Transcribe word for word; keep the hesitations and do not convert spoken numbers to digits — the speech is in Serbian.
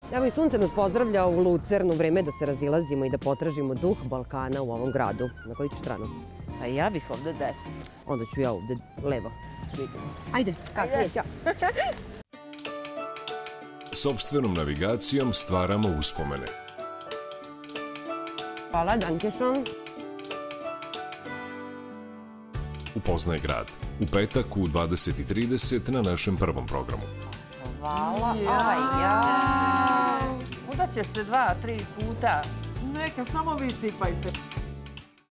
Evo i sunce nas pozdravlja u Lucernu, vreme da se razilazimo i da potražimo duh Balkana u ovom gradu. Na koju ćeš stranu? Pa ja bih ovde desno. Onda ću ja ovde levo. Vidimo se. Ajde, kasnije, ćao. Sopstvenom navigacijom stvaramo uspomene. Hvala, dankeschön. Upoznaj grad. U petak u dvadeset i trideset na našem prvom programu. Hvala. Aj, ja. Udaćeš se dva, tri puta. Neka, samo vi sipajte.